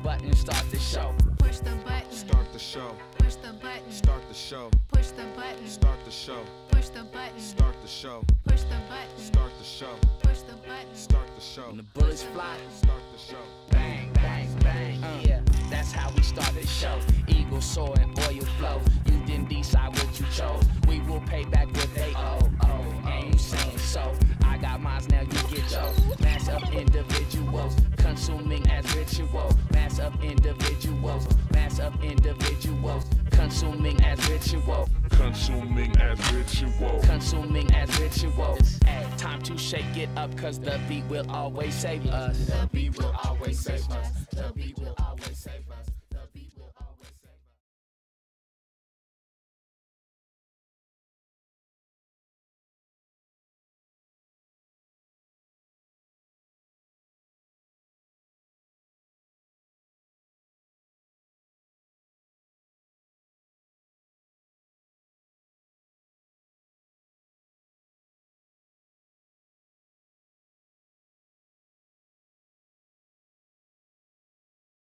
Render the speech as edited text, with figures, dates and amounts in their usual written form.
button, start the show. Push the button. Start the show. Push the button. Start the show. Push the button. Start the show. Push the button. Start the show. Push the button. Start the show. Push the button. Start the show. When the bullets fly, Start the show. bang, bang, bang, yeah. That's how we start the show. Eagle soar and oil flow. You didn't decide what you chose. We will pay back what they owe. And you saying so. I got mines, now you get yours. Mass of individuals, consuming as ritual. Mass of individuals, mass of individuals, consuming as ritual. Consuming as ritual. Consuming as ritual. Ay, time to shake it up, cause the beat will always save us. The beat will always save us.